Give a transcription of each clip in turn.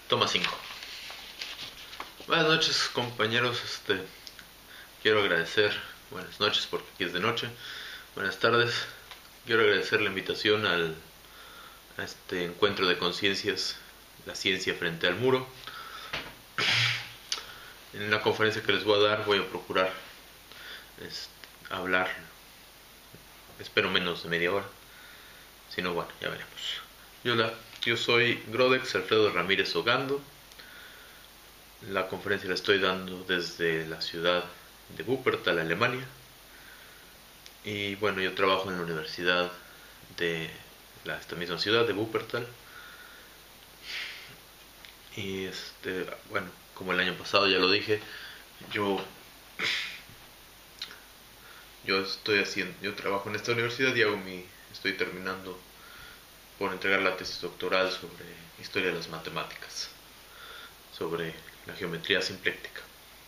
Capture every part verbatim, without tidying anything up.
Toma cinco. Buenas noches, compañeros. Este, quiero agradecer, buenas noches porque aquí es de noche. Buenas tardes. Quiero agradecer la invitación al, a este encuentro de conciencias, la ciencia frente al muro. En la conferencia que les voy a dar voy a procurar es, hablar, espero menos de media hora. Si no, bueno, ya veremos. Yo, la, yo soy Grodex Alfredo Ramírez Ogando. La conferencia la estoy dando desde la ciudad de Wuppertal, Alemania. Y bueno, yo trabajo en la universidad de la, esta misma ciudad de Wuppertal. Y este, bueno, como el año pasado ya lo dije, yo yo estoy haciendo, yo trabajo en esta universidad y hago mi, estoy terminando por entregar la tesis doctoral sobre historia de las matemáticas, sobre la geometría simpléctica.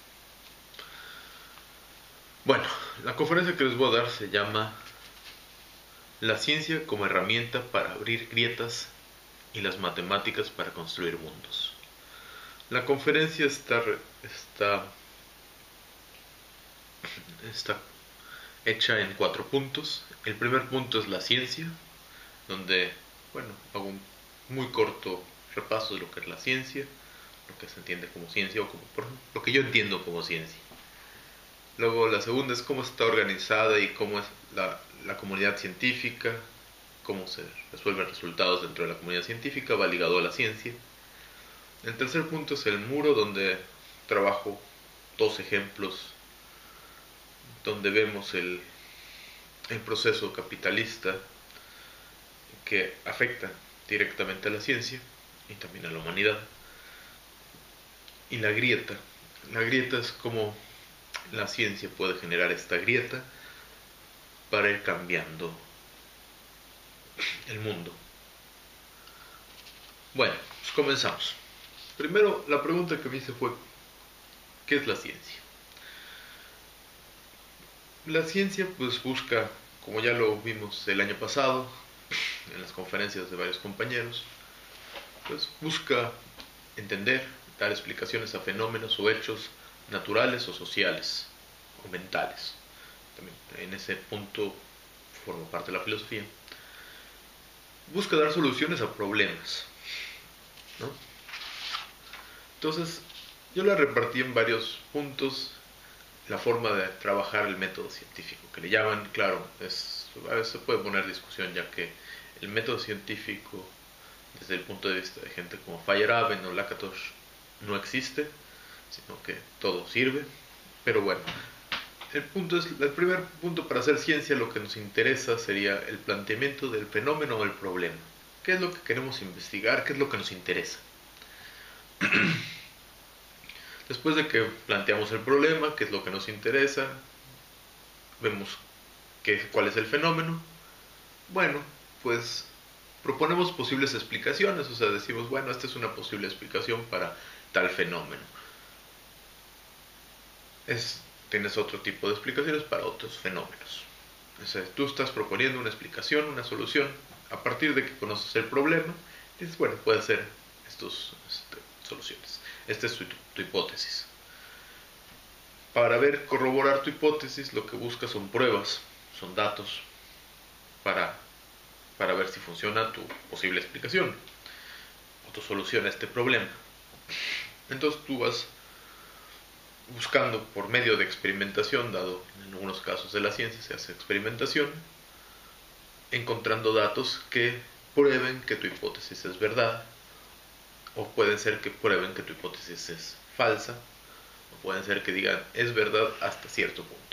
Bueno, la conferencia que les voy a dar se llama La ciencia como herramienta para abrir grietas y las matemáticas para construir mundos. La conferencia está, está, está hecha en cuatro puntos. El primer punto es la ciencia, donde, bueno, hago un muy corto repaso de lo que es la ciencia, lo que se entiende como ciencia, o como, por ejemplo, lo que yo entiendo como ciencia. Luego la segunda es cómo está organizada y cómo es la, la comunidad científica, cómo se resuelven resultados dentro de la comunidad científica, va ligado a la ciencia. El tercer punto es el muro, donde trabajo dos ejemplos, donde vemos el, el proceso capitalista que afecta directamente a la ciencia y también a la humanidad. Y la grieta. La grieta es como la ciencia puede generar esta grieta para ir cambiando el mundo. Bueno, pues comenzamos. Primero, la pregunta que me hice fue, ¿qué es la ciencia? La ciencia pues busca, como ya lo vimos el año pasado, en las conferencias de varios compañeros, pues busca entender, dar explicaciones a fenómenos o hechos naturales o sociales o mentales. También en ese punto forma parte de la filosofía. Busca dar soluciones a problemas, ¿no? Entonces, yo la repartí en varios puntos. La forma de trabajar el método científico, que le llaman, claro, es, a veces se puede poner discusión, ya que el método científico, desde el punto de vista de gente como Feyerabend o Lakatos, no existe, sino que todo sirve. Pero bueno, el punto es, el primer punto para hacer ciencia, lo que nos interesa sería el planteamiento del fenómeno o el problema. ¿Qué es lo que queremos investigar? ¿Qué es lo que nos interesa? Después de que planteamos el problema, qué es lo que nos interesa, vemos qué, cuál es el fenómeno, bueno, pues proponemos posibles explicaciones, o sea, decimos, bueno, esta es una posible explicación para tal fenómeno. Es, tienes otro tipo de explicaciones para otros fenómenos. O sea, tú estás proponiendo una explicación, una solución, a partir de que conoces el problema, dices, bueno, puede ser estas este, soluciones. Esta es tu, tu hipótesis. Para ver, corroborar tu hipótesis, lo que buscas son pruebas, son datos, para, para ver si funciona tu posible explicación o tu solución a este problema. Entonces tú vas buscando por medio de experimentación, dado en algunos casos de la ciencia se hace experimentación, encontrando datos que prueben que tu hipótesis es verdad, o pueden ser que prueben que tu hipótesis es falsa, o pueden ser que digan es verdad hasta cierto punto.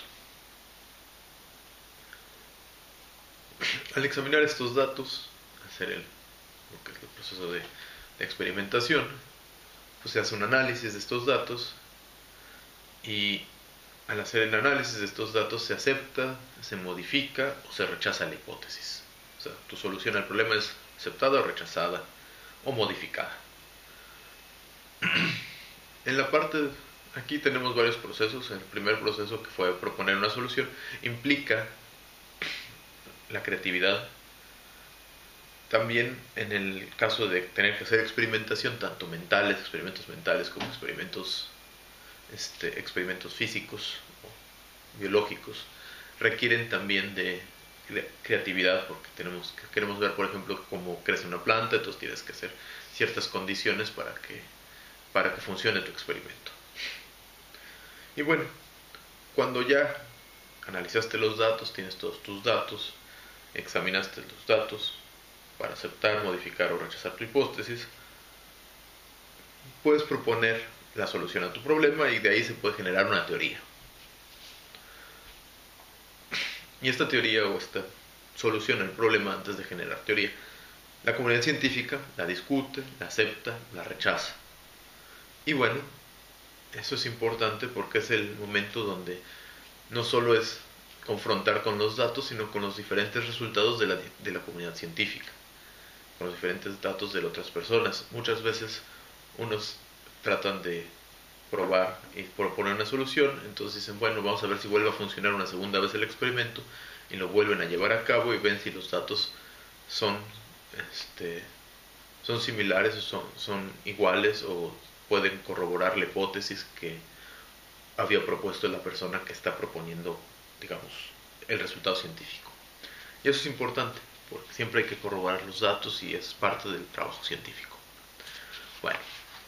Al examinar estos datos, hacer el, lo que es el proceso de, de experimentación, pues se hace un análisis de estos datos, y al hacer el análisis de estos datos se acepta, se modifica o se rechaza la hipótesis. O sea, tu solución al problema es aceptada o rechazada o modificada. En la parte, aquí tenemos varios procesos. El primer proceso, que fue proponer una solución, implica la creatividad, También en el caso de tener que hacer experimentación, tanto mentales, experimentos mentales como experimentos, este, experimentos físicos o biológicos, requieren también de creatividad, porque tenemos, queremos ver, por ejemplo, cómo crece una planta, entonces tienes que hacer ciertas condiciones para que, para que funcione tu experimento. Y bueno, cuando ya analizaste los datos, tienes todos tus datos, examinaste los datos para aceptar, modificar o rechazar tu hipótesis, puedes proponer la solución a tu problema y de ahí se puede generar una teoría. Y esta teoría o esta solución al problema antes de generar teoría, la comunidad científica la discute, la acepta, la rechaza. Y bueno, eso es importante porque es el momento donde no solo es confrontar con los datos, sino con los diferentes resultados de la, de la comunidad científica, con los diferentes datos de otras personas. Muchas veces unos tratan de probar y proponer una solución, entonces dicen, bueno, vamos a ver si vuelve a funcionar una segunda vez el experimento, y lo vuelven a llevar a cabo y ven si los datos son, este, son similares o son, son iguales o pueden corroborar la hipótesis que había propuesto la persona que está proponiendo, digamos, el resultado científico. Y eso es importante, porque siempre hay que corroborar los datos y es parte del trabajo científico. Bueno,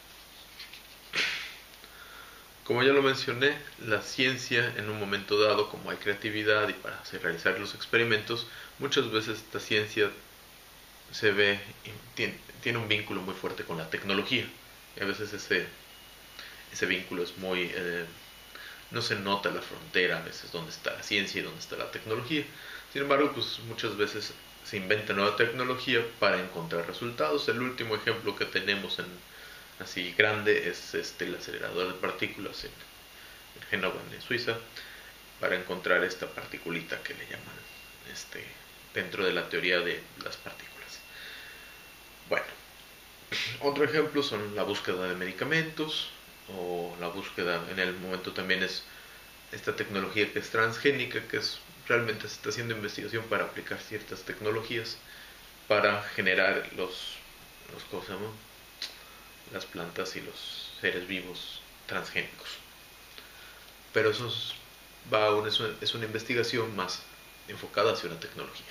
como ya lo mencioné, la ciencia en un momento dado, como hay creatividad y para hacer, realizar los experimentos, muchas veces esta ciencia se ve, tiene, tiene un vínculo muy fuerte con la tecnología. Y a veces ese, ese vínculo es muy... Eh, no se nota la frontera a veces dónde está la ciencia y dónde está la tecnología. Sin embargo, pues muchas veces se inventa nueva tecnología para encontrar resultados. El último ejemplo que tenemos en así grande es este, el acelerador de partículas en, en Génova, en Suiza, para encontrar esta particulita que le llaman este, dentro de la teoría de las partículas. Bueno, otro ejemplo son la búsqueda de medicamentos, o la búsqueda, en el momento también es esta tecnología que es transgénica, que es realmente se está haciendo investigación para aplicar ciertas tecnologías para generar los, los ¿cómo se llama? Las plantas y los seres vivos transgénicos. Pero eso es, va a una, es una investigación más enfocada hacia una tecnología.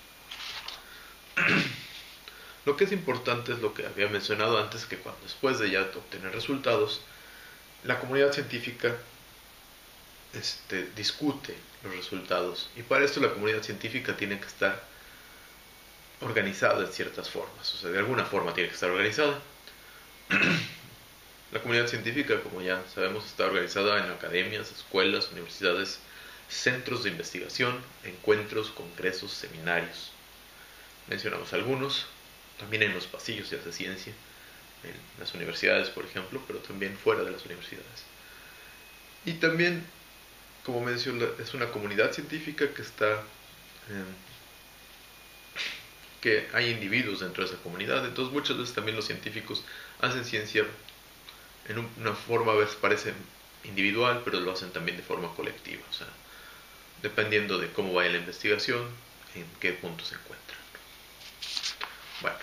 Lo que es importante es lo que había mencionado antes, que cuando después de ya obtener resultados, la comunidad científica este, discute los resultados, y para esto la comunidad científica tiene que estar organizada en ciertas formas, o sea, de alguna forma tiene que estar organizada. La comunidad científica, como ya sabemos, está organizada en academias, escuelas, universidades, centros de investigación, encuentros, congresos, seminarios. Mencionamos algunos, también en los pasillos de hace ciencia, en las universidades, por ejemplo, pero también fuera de las universidades. Y también, como mencioné, es una comunidad científica que está... Eh, que hay individuos dentro de esa comunidad, entonces muchas veces también los científicos hacen ciencia en una forma, a veces parece individual, pero lo hacen también de forma colectiva, o sea, dependiendo de cómo vaya la investigación, en qué punto se encuentran. Bueno,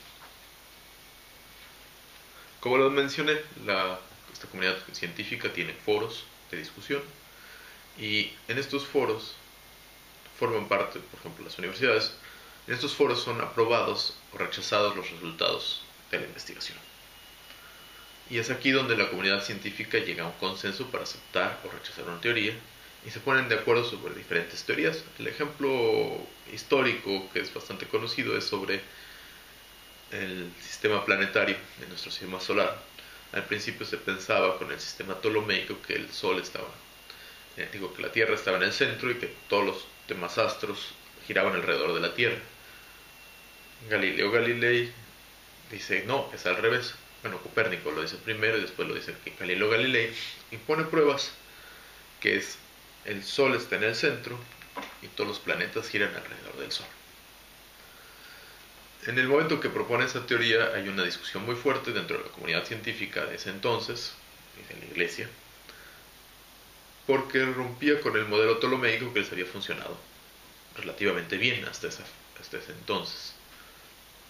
como lo mencioné, la, esta comunidad científica tiene foros de discusión, y en estos foros forman parte, por ejemplo, las universidades. En estos foros son aprobados o rechazados los resultados de la investigación. Y es aquí donde la comunidad científica llega a un consenso para aceptar o rechazar una teoría, y se ponen de acuerdo sobre diferentes teorías. El ejemplo histórico que es bastante conocido es sobre el sistema planetario de nuestro sistema solar. Al principio se pensaba con el sistema ptolomeico que el Sol estaba, eh, digo que la Tierra estaba en el centro y que todos los demás astros giraban alrededor de la Tierra. Galileo Galilei dice, no, es al revés. Bueno, Copérnico lo dice primero y después lo dice Galileo Galilei, y pone pruebas que es el Sol está en el centro y todos los planetas giran alrededor del Sol. En el momento que propone esa teoría hay una discusión muy fuerte dentro de la comunidad científica de ese entonces, y de la Iglesia, porque rompía con el modelo ptolomeico que les había funcionado relativamente bien hasta, esa, hasta ese entonces.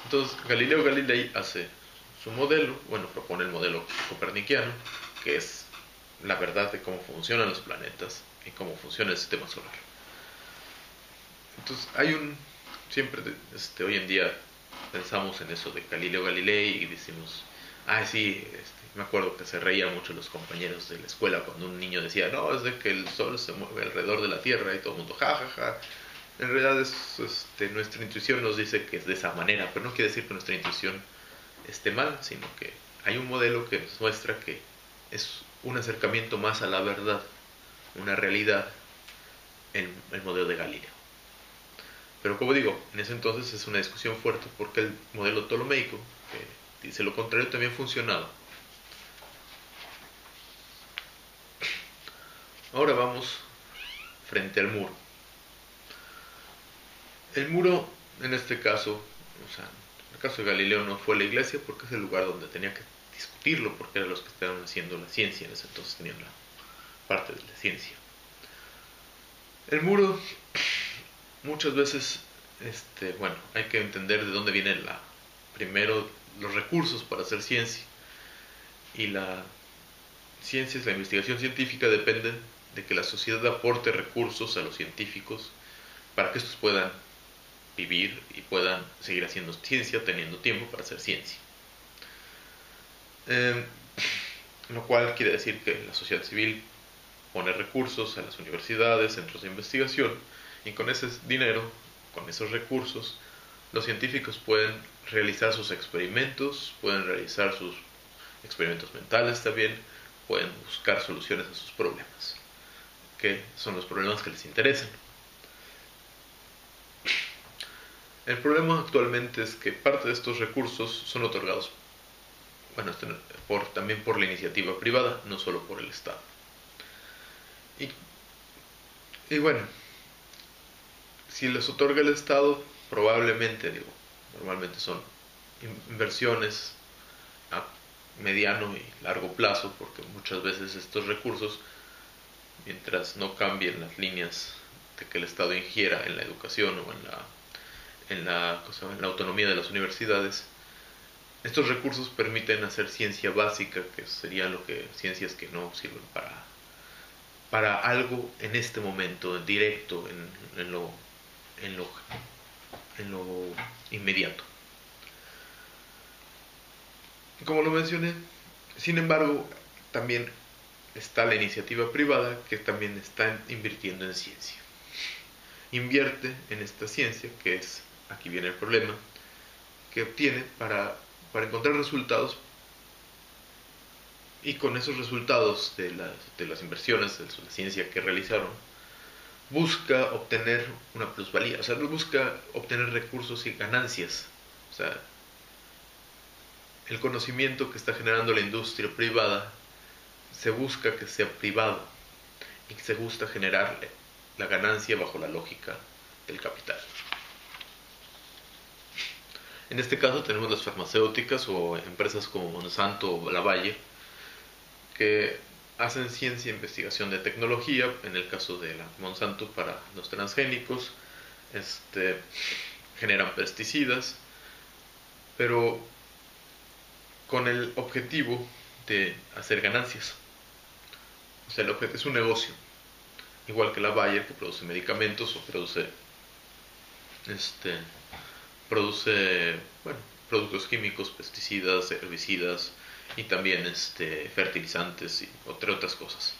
Entonces Galileo Galilei hace su modelo, bueno, propone el modelo copernicano, que es la verdad de cómo funcionan los planetas y cómo funciona el sistema solar. Entonces hay un, siempre este, hoy en día pensamos en eso de Galileo Galilei y decimos, ah sí, este, me acuerdo que se reían mucho los compañeros de la escuela cuando un niño decía, no, es de que el sol se mueve alrededor de la Tierra, y todo el mundo, ja, ja, ja. En realidad es, este, nuestra intuición nos dice que es de esa manera, pero no quiere decir que nuestra intuición esté mal, sino que hay un modelo que nos muestra que es un acercamiento más a la verdad, una realidad, el, el modelo de Galileo. Pero como digo, en ese entonces es una discusión fuerte porque el modelo ptolomeico, que dice lo contrario, también funcionaba. Ahora vamos frente al muro. El muro, en este caso, o sea, en el caso de Galileo no fue la iglesia porque es el lugar donde tenía que discutirlo, porque eran los que estaban haciendo la ciencia, en ese entonces tenían la parte de la ciencia. El muro, muchas veces, este, bueno, hay que entender de dónde vienen la, primero los recursos para hacer ciencia. Y la ciencia, la investigación científica depende de que la sociedad aporte recursos a los científicos para que estos puedan vivir y puedan seguir haciendo ciencia teniendo tiempo para hacer ciencia. Eh, lo cual quiere decir que la sociedad civil pone recursos a las universidades, centros de investigación, y con ese dinero, con esos recursos, los científicos pueden realizar sus experimentos, pueden realizar sus experimentos mentales también, pueden buscar soluciones a sus problemas, que son los problemas que les interesan. El problema actualmente es que parte de estos recursos son otorgados, bueno, por, también por la iniciativa privada, no solo por el Estado. Y, y bueno, si les otorga el Estado, probablemente, digo, normalmente son inversiones a mediano y largo plazo, porque muchas veces estos recursos, mientras no cambien las líneas de que el Estado ingiera en la educación o en la, en la, cosa, en la autonomía de las universidades, estos recursos permiten hacer ciencia básica, que serían lo que ciencias que no sirven para, para algo en este momento, en directo, en, en, lo, en, lo, en lo inmediato. Como lo mencioné, sin embargo, también está la iniciativa privada que también está invirtiendo en ciencia. Invierte en esta ciencia, que es, aquí viene el problema, que obtiene para, para encontrar resultados, y con esos resultados de las, de las inversiones de la ciencia que realizaron, busca obtener una plusvalía, o sea, busca obtener recursos y ganancias. O sea, el conocimiento que está generando la industria privada se busca que sea privado y que se busca generar la ganancia bajo la lógica del capital. En este caso tenemos las farmacéuticas o empresas como Monsanto o La Bayer, que hacen ciencia e investigación de tecnología, en el caso de la Monsanto para los transgénicos, este, generan pesticidas, pero con el objetivo de hacer ganancias. O sea, el objetivo es un negocio, igual que la Bayer, que produce medicamentos o produce este produce bueno, productos químicos, pesticidas, herbicidas y también este, fertilizantes y entre otras cosas.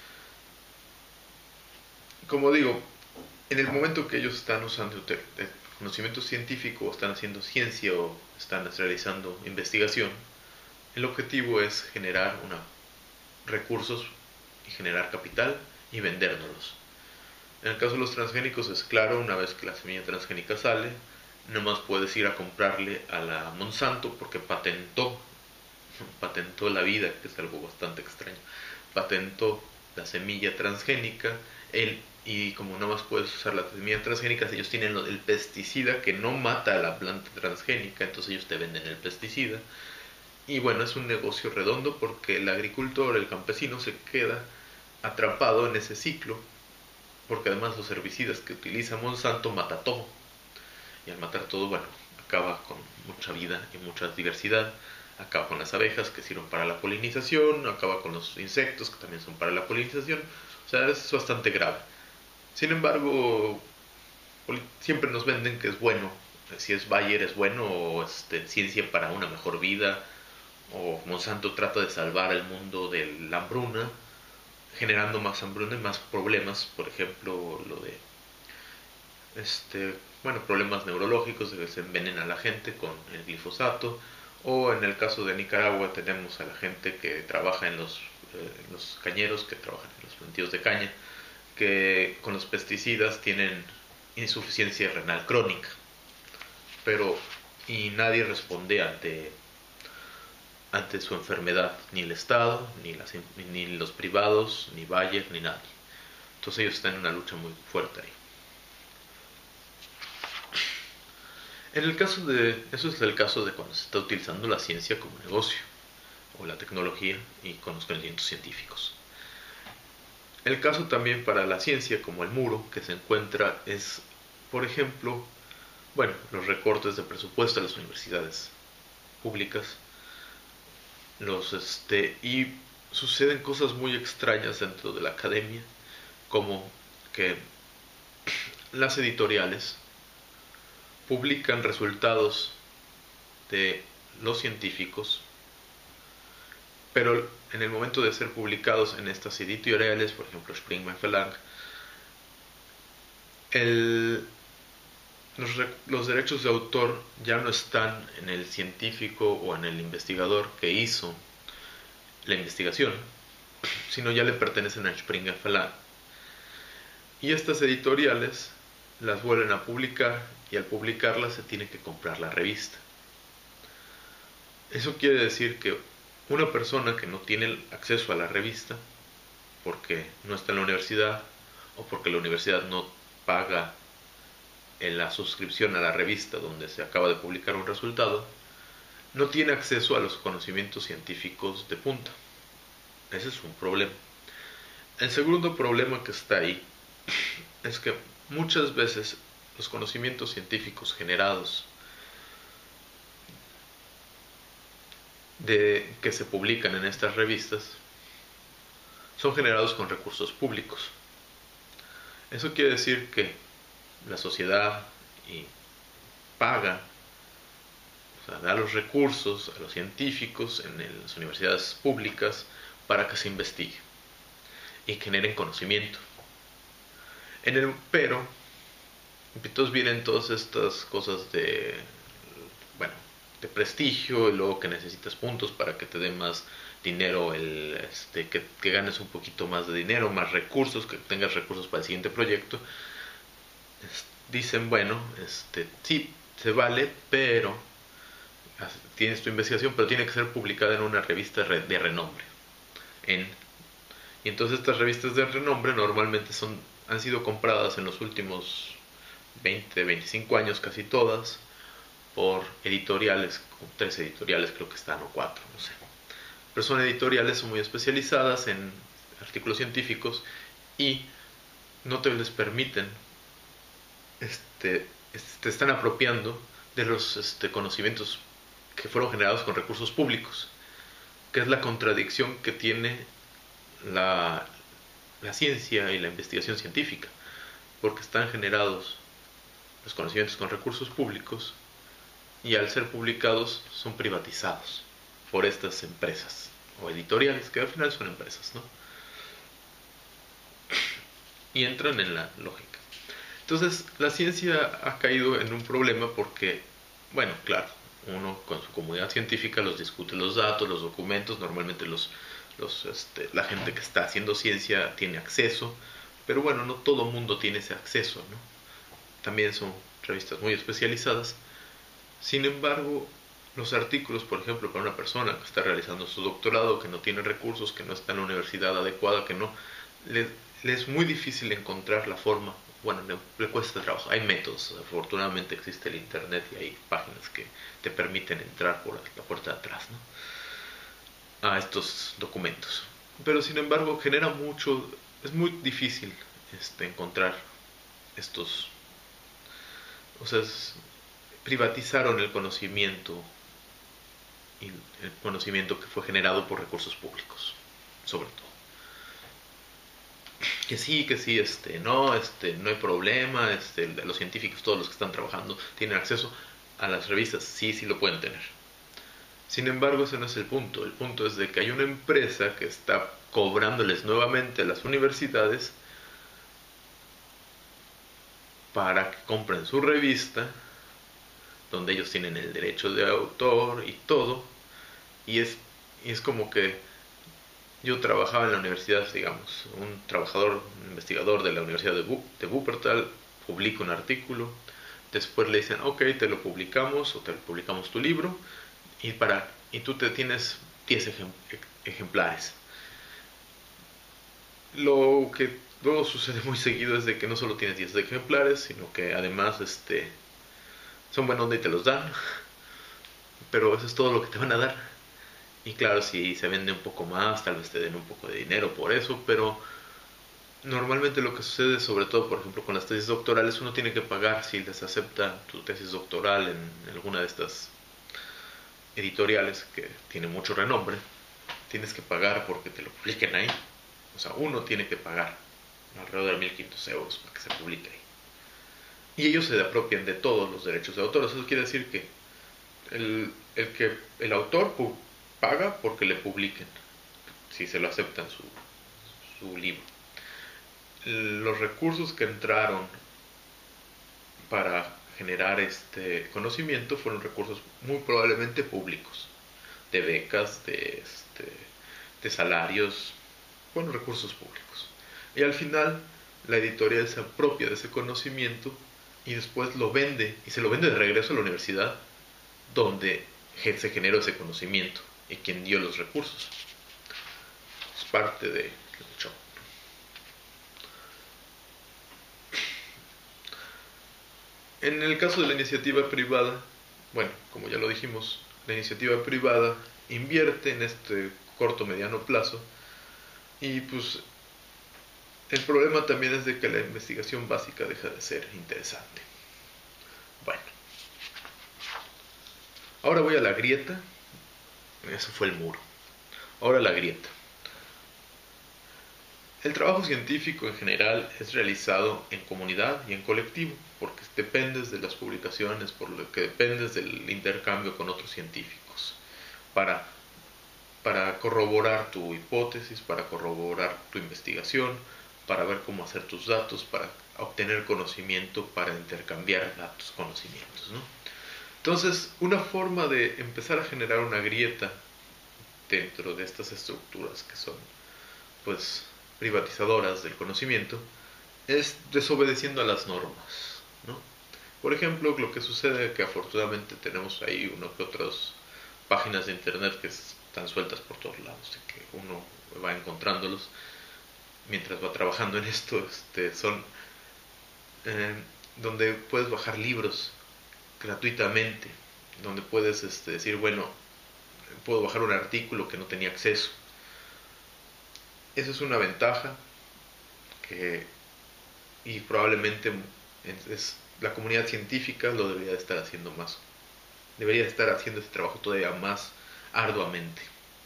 Como digo, en el momento que ellos están usando conocimiento científico, están haciendo ciencia o están realizando investigación, el objetivo es generar una, recursos y generar capital y vendérnoslos. En el caso de los transgénicos es claro, una vez que la semilla transgénica sale, no más puedes ir a comprarle a la Monsanto porque patentó, patentó la vida, que es algo bastante extraño, patentó la semilla transgénica, él, y como no más puedes usar la semilla transgénica, ellos tienen el pesticida que no mata a la planta transgénica, entonces ellos te venden el pesticida. Y bueno, es un negocio redondo porque el agricultor, el campesino, se queda atrapado en ese ciclo, porque además los herbicidas que utiliza Monsanto mata todo. Y al matar todo, bueno, acaba con mucha vida y mucha diversidad, acaba con las abejas que sirven para la polinización, acaba con los insectos que también son para la polinización, o sea, es bastante grave. Sin embargo, siempre nos venden que es bueno, si es Bayer es bueno, o este, ciencia para una mejor vida, o Monsanto trata de salvar el mundo de la hambruna, generando más hambruna y más problemas, por ejemplo, lo de este, bueno, problemas neurológicos, de que se envenena a la gente con el glifosato, o en el caso de Nicaragua tenemos a la gente que trabaja en los, eh, en los cañeros, que trabajan en los plantíos de caña, que con los pesticidas tienen insuficiencia renal crónica, pero y nadie responde ante ante su enfermedad, ni el Estado, ni, las, ni los privados, ni Bayer, ni nadie. Entonces ellos están en una lucha muy fuerte ahí. En el caso de, eso es el caso de cuando se está utilizando la ciencia como negocio, o la tecnología y con los conocimientos científicos. El caso también para la ciencia, como el muro que se encuentra, es, por ejemplo, bueno, los recortes de presupuesto de las universidades públicas, los este y suceden cosas muy extrañas dentro de la academia, como que las editoriales publican resultados de los científicos, pero en el momento de ser publicados en estas editoriales, por ejemplo Springman Verlag, el, los, los derechos de autor ya no están en el científico o en el investigador que hizo la investigación, sino ya le pertenecen a Springer Verlag. Y estas editoriales las vuelven a publicar, y al publicarlas se tiene que comprar la revista. Eso quiere decir que una persona que no tiene acceso a la revista, porque no está en la universidad, o porque la universidad no paga en la suscripción a la revista donde se acaba de publicar un resultado, no tiene acceso a los conocimientos científicos de punta. Ese es un problema. El segundo problema que está ahí es que muchas veces los conocimientos científicos generados de, que se publican en estas revistas son generados con recursos públicos. Eso quiere decir que la sociedad y paga, o sea, da los recursos a los científicos en las universidades públicas para que se investigue y generen conocimiento. En el, pero, entonces vienen todas estas cosas de, bueno, de prestigio, y luego que necesitas puntos para que te den más dinero, el, este, que, que ganes un poquito más de dinero, más recursos, que tengas recursos para el siguiente proyecto. Dicen, bueno, este, sí, se vale, pero tienes tu investigación, pero tiene que ser publicada en una revista de renombre. En, y entonces estas revistas de renombre normalmente son, han sido compradas en los últimos veinte, veinticinco años, casi todas, por editoriales, tres editoriales creo que están, o cuatro, no sé. Pero son editoriales, son muy especializadas en artículos científicos y no te les permiten, este, te están apropiando de los este, conocimientos que fueron generados con recursos públicos, que es la contradicción que tiene la, la ciencia y la investigación científica, porque están generados los conocimientos con recursos públicos y al ser publicados son privatizados por estas empresas o editoriales, que al final son empresas, ¿no? Y entran en la lógica. Entonces, la ciencia ha caído en un problema porque, bueno, claro, uno con su comunidad científica los discute los datos, los documentos, normalmente los, los, este, la gente que está haciendo ciencia tiene acceso, pero bueno, no todo el mundo tiene ese acceso, ¿no? También son revistas muy especializadas. Sin embargo, los artículos, por ejemplo, para una persona que está realizando su doctorado, que no tiene recursos, que no está en la universidad adecuada, que no, le, le es muy difícil encontrar la forma. Bueno, le, le cuesta trabajo. Hay métodos, afortunadamente existe el internet y hay páginas que te permiten entrar por la puerta de atrás, ¿no?, a estos documentos. Pero sin embargo genera mucho, es muy difícil este, encontrar estos, o sea, es, privatizaron el conocimiento, y el conocimiento que fue generado por recursos públicos, sobre todo. Que sí, que sí, este, no, este, no hay problema, este, los científicos, todos los que están trabajando, tienen acceso a las revistas, sí, sí lo pueden tener. Sin embargo, ese no es el punto. El punto es de que hay una empresa que está cobrándoles nuevamente a las universidades para que compren su revista, donde ellos tienen el derecho de autor y todo, y es, y es como que yo trabajaba en la universidad, digamos, un trabajador, un investigador de la Universidad de, Bu de Wuppertal, publica un artículo, después le dicen, ok, te lo publicamos, o te publicamos tu libro, y, para, y tú te tienes diez ejemplares. Lo que luego sucede muy seguido es de que no solo tienes diez ejemplares, sino que además este, son buena onda y te los dan, pero eso es todo lo que te van a dar. Y claro, si se vende un poco más, tal vez te den un poco de dinero por eso, pero normalmente lo que sucede, sobre todo por ejemplo con las tesis doctorales, uno tiene que pagar si les acepta tu tesis doctoral en alguna de estas editoriales que tiene mucho renombre, tienes que pagar porque te lo publiquen ahí. O sea, uno tiene que pagar alrededor de mil quinientos euros para que se publique ahí. Y ellos se apropian de todos los derechos de autor. Eso quiere decir que el, el, que el autor paga porque le publiquen, si se lo aceptan su, su libro. Los recursos que entraron para generar este conocimiento fueron recursos muy probablemente públicos, de becas, de, este, de salarios, bueno, recursos públicos. Y al final la editorial se apropia de ese conocimiento y después lo vende, y se lo vende de regreso a la universidad donde se generó ese conocimiento y quien dio los recursos. Es parte de show. En el caso de la iniciativa privada, bueno, como ya lo dijimos, la iniciativa privada invierte en este corto mediano plazo y pues el problema también es de que la investigación básica deja de ser interesante. Bueno, ahora voy a la grieta. Eso fue el muro. Ahora la grieta. El trabajo científico en general es realizado en comunidad y en colectivo, porque dependes de las publicaciones, por lo que dependes del intercambio con otros científicos, para, para corroborar tu hipótesis, para corroborar tu investigación, para ver cómo hacer tus datos, para obtener conocimiento, para intercambiar datos, conocimientos, ¿no? Entonces, una forma de empezar a generar una grieta dentro de estas estructuras que son, pues, privatizadoras del conocimiento, es desobedeciendo a las normas, ¿no? Por ejemplo, lo que sucede es que afortunadamente tenemos ahí uno que otras páginas de internet que están sueltas por todos lados y que uno va encontrándolos mientras va trabajando en esto, este, son eh, donde puedes bajar libros gratuitamente, donde puedes este, decir, bueno, puedo bajar un artículo que no tenía acceso. Esa es una ventaja que, y probablemente es, la comunidad científica lo debería de estar haciendo más, debería de estar haciendo ese trabajo todavía más arduamente.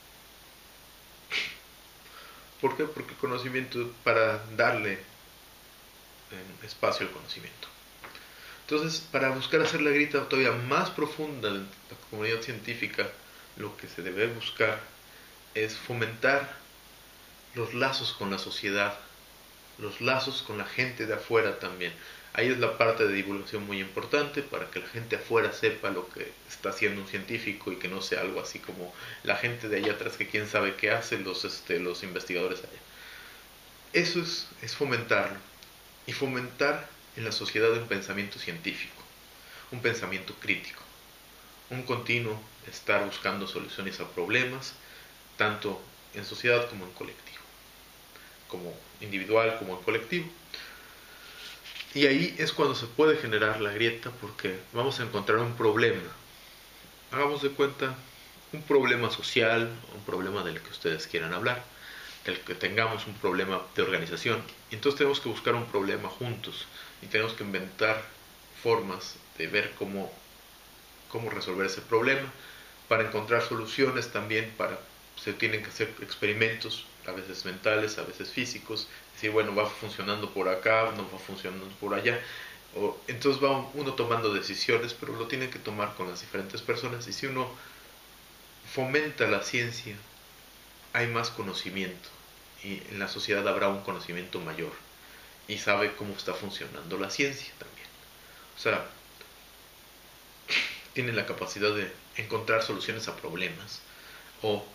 ¿Por qué? Porque el conocimiento, para darle eh, espacio al conocimiento. Entonces, para buscar hacer la grieta todavía más profunda de la comunidad científica, lo que se debe buscar es fomentar los lazos con la sociedad, los lazos con la gente de afuera también. Ahí es la parte de divulgación muy importante, para que la gente afuera sepa lo que está haciendo un científico y que no sea algo así como la gente de allá atrás que quién sabe qué hacen los, este, los investigadores allá. Eso es, es fomentarlo, y fomentar en la sociedad un pensamiento científico, un pensamiento crítico, un continuo estar buscando soluciones a problemas, tanto en sociedad como en colectivo, como individual como en colectivo. Y ahí es cuando se puede generar la grieta, porque vamos a encontrar un problema. Hagamos de cuenta un problema social, un problema del que ustedes quieran hablar, del que tengamos un problema de organización. Y entonces tenemos que buscar un problema juntos y tenemos que inventar formas de ver cómo cómo resolver ese problema. Para encontrar soluciones también para, se tienen que hacer experimentos, a veces mentales, a veces físicos, decir, bueno, va funcionando por acá, no va funcionando por allá. O, entonces va uno tomando decisiones, pero lo tiene que tomar con las diferentes personas. Y si uno fomenta la ciencia, hay más conocimiento y en la sociedad habrá un conocimiento mayor y sabe cómo está funcionando la ciencia también. O sea, tiene la capacidad de encontrar soluciones a problemas o,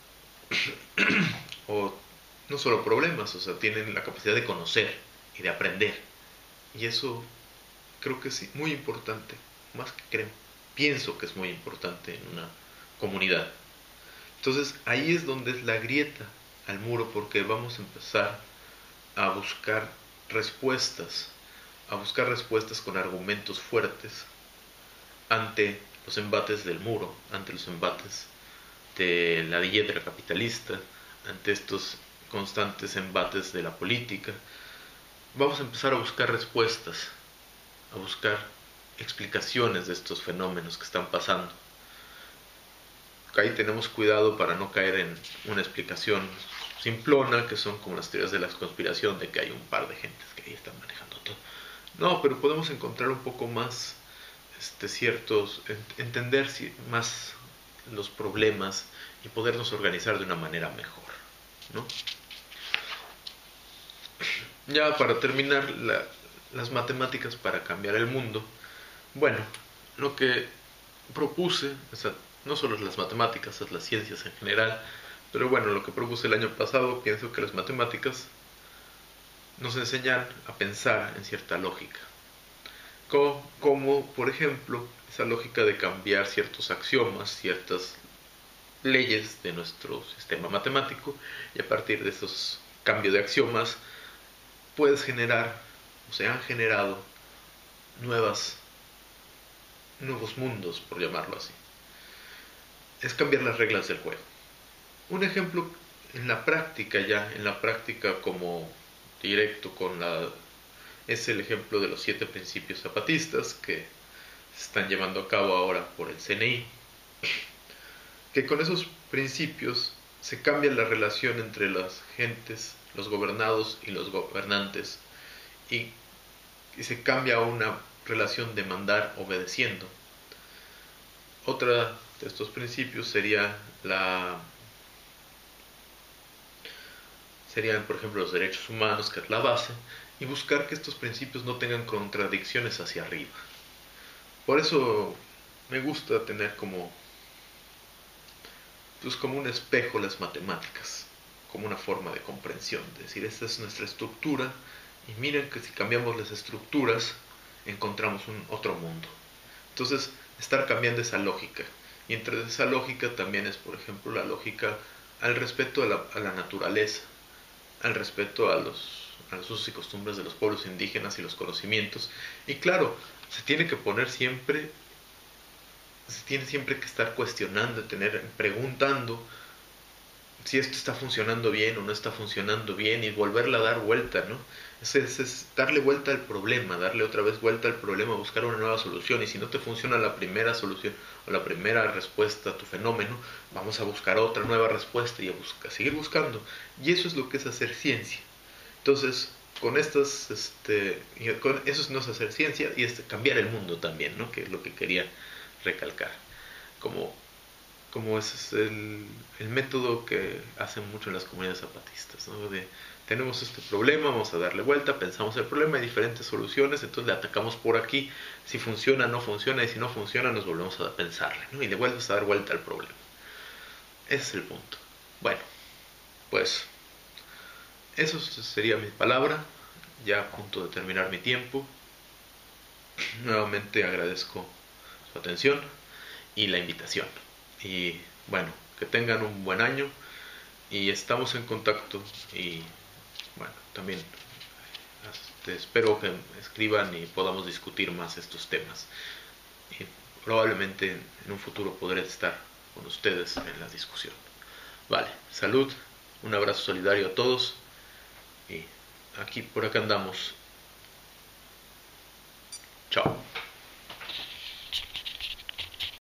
o no solo problemas, o sea, tienen la capacidad de conocer y de aprender. Y eso creo que es muy importante, más que creo, pienso que es muy importante en una comunidad. Entonces ahí es donde es la grieta al muro, porque vamos a empezar a buscar respuestas, a buscar respuestas con argumentos fuertes ante los embates del muro, ante los embates de la dieta capitalista, ante estos constantes embates de la política. Vamos a empezar a buscar respuestas, a buscar explicaciones de estos fenómenos que están pasando. Ahí tenemos cuidado para no caer en una explicación simplona, que son como las teorías de la conspiración, de que hay un par de gentes que ahí están manejando todo. No, pero podemos encontrar un poco más este, ciertos, entender más los problemas y podernos organizar de una manera mejor, ¿no? Ya para terminar, la, las matemáticas para cambiar el mundo. Bueno, lo que propuse, o sea, no solo las matemáticas, es las ciencias en general, pero bueno, lo que propuse el año pasado, pienso que las matemáticas nos enseñan a pensar en cierta lógica. Como, como, por ejemplo, esa lógica de cambiar ciertos axiomas, ciertas leyes de nuestro sistema matemático, y a partir de esos cambios de axiomas puedes generar, o se han generado nuevas, nuevos mundos, por llamarlo así. Es cambiar las reglas del juego. Un ejemplo en la práctica ya, en la práctica como directo con la... es el ejemplo de los siete principios zapatistas que se están llevando a cabo ahora por el C N I. Que con esos principios se cambia la relación entre las gentes, los gobernados y los gobernantes, y, y se cambia a una relación de mandar obedeciendo. Otra de estos principios sería la serían por ejemplo los derechos humanos, que es la base, y buscar que estos principios no tengan contradicciones hacia arriba. Por eso me gusta tener como pues como un espejo las matemáticas, como una forma de comprensión, es decir, esta es nuestra estructura y miren que si cambiamos las estructuras encontramos un otro mundo. Entonces, estar cambiando esa lógica, y entre esa lógica también es, por ejemplo, la lógica al respeto a la, a la naturaleza, al respeto a los, a los usos y costumbres de los pueblos indígenas y los conocimientos. Y claro, se tiene que poner siempre, se tiene siempre que estar cuestionando, tener, preguntando si esto está funcionando bien o no está funcionando bien, y volverla a dar vuelta, ¿no? Es, es, es darle vuelta al problema, darle otra vez vuelta al problema, buscar una nueva solución. Y si no te funciona la primera solución o la primera respuesta a tu fenómeno, vamos a buscar otra nueva respuesta y a, buscar, a seguir buscando. Y eso es lo que es hacer ciencia. Entonces, con estas, este, con eso no es hacer ciencia, y es cambiar el mundo también, ¿no? Que es lo que quería recalcar. Como como ese es el, el método que hacen mucho en las comunidades zapatistas, ¿no? De, tenemos este problema, vamos a darle vuelta, pensamos el problema, hay diferentes soluciones, entonces le atacamos por aquí, si funciona, no funciona, y si no funciona, nos volvemos a pensarle, ¿no? Y le vuelves a dar vuelta al problema. Ese es el punto. Bueno, pues eso sería mi palabra, ya a punto de terminar mi tiempo. Nuevamente agradezco su atención y la invitación. Y bueno, que tengan un buen año, y estamos en contacto. Y bueno, también este, espero que escriban y podamos discutir más estos temas. Y probablemente en un futuro podré estar con ustedes en la discusión. Vale, salud, un abrazo solidario a todos, y aquí por acá andamos. Chao.